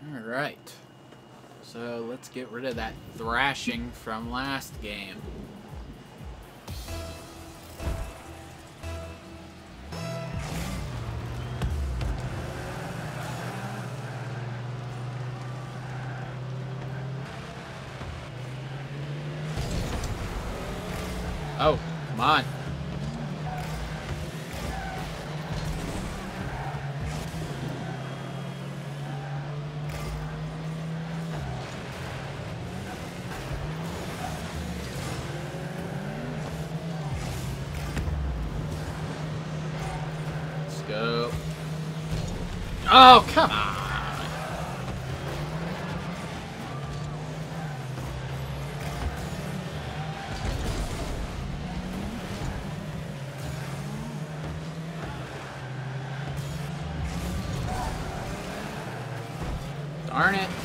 Alright. So let's get rid of that thrashing from last game. Oh, come on. Let's go. Oh, come on. Darn it.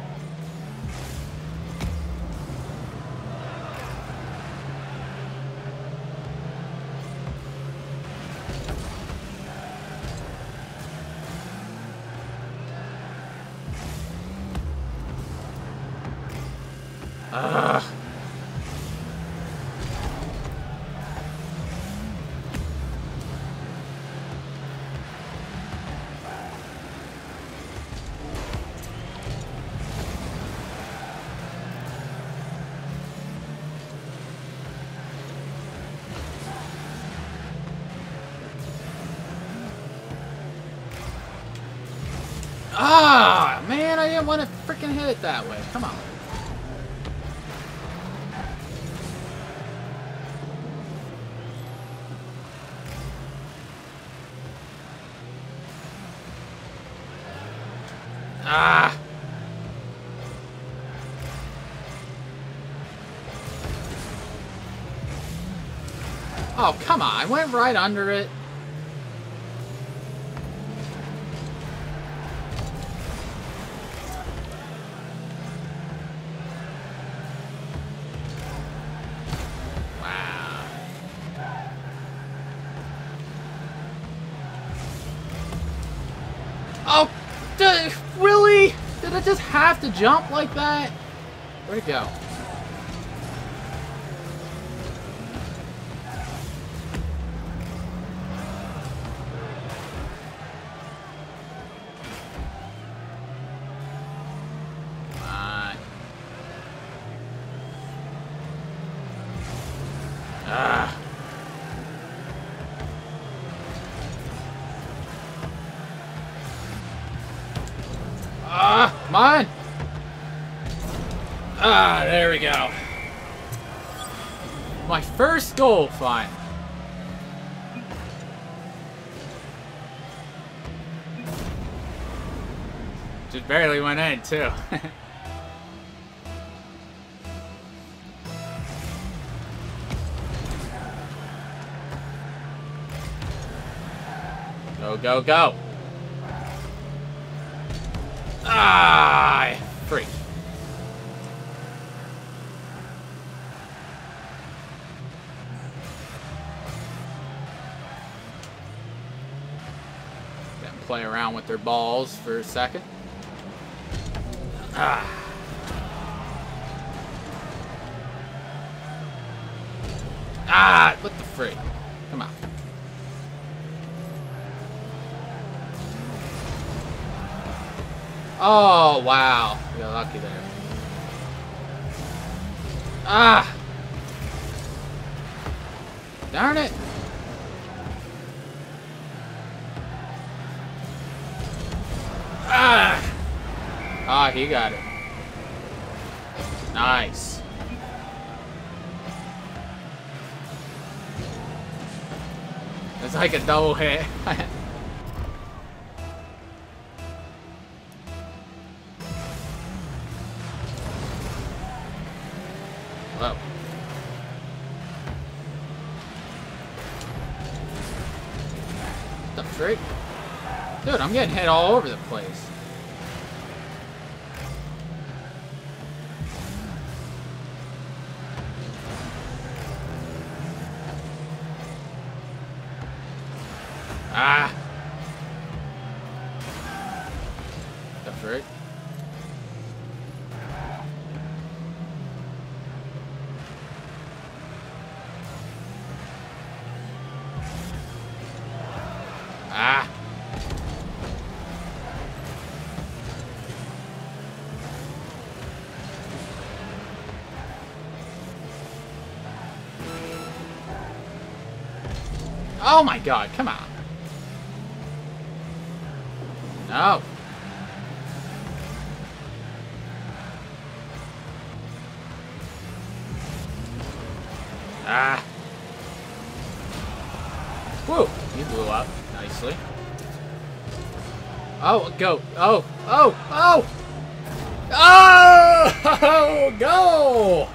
Ugh. Ah, man, I didn't want to freaking hit it that way. Come on. Ah. Oh, come on. I went right under it. Wow. Oh, really? Did I just have to jump like that? Where'd it go? Ah. Ah, come on. Ah, there we go. My first goal, fine. Just barely went in, too. Go, go, go. Ah, freak. Let them play around with their balls for a second. Ah. Ah, what the freak? Come on. Oh, wow. You got lucky there. Ah! Darn it! Ah! Ah, he got it. Nice. It's like a double hit. Whoa. What the freak? Dude, I'm getting hit all over the place. Ah! The frick? Ah. Oh my god, come on. No. Ah. Whoa, he blew up nicely. Oh, go. Oh, oh, oh! Oh! Go!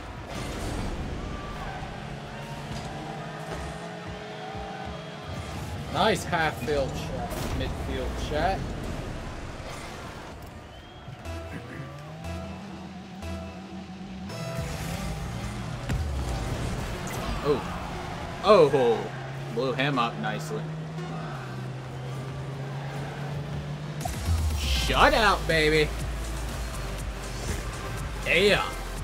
Nice half-field shot, midfield shot. Oh. Oh! Blew him up nicely. Shut out, baby! Yeah!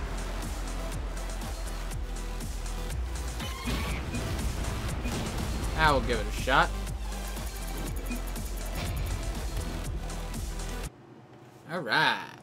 I will give it a shot. Alright.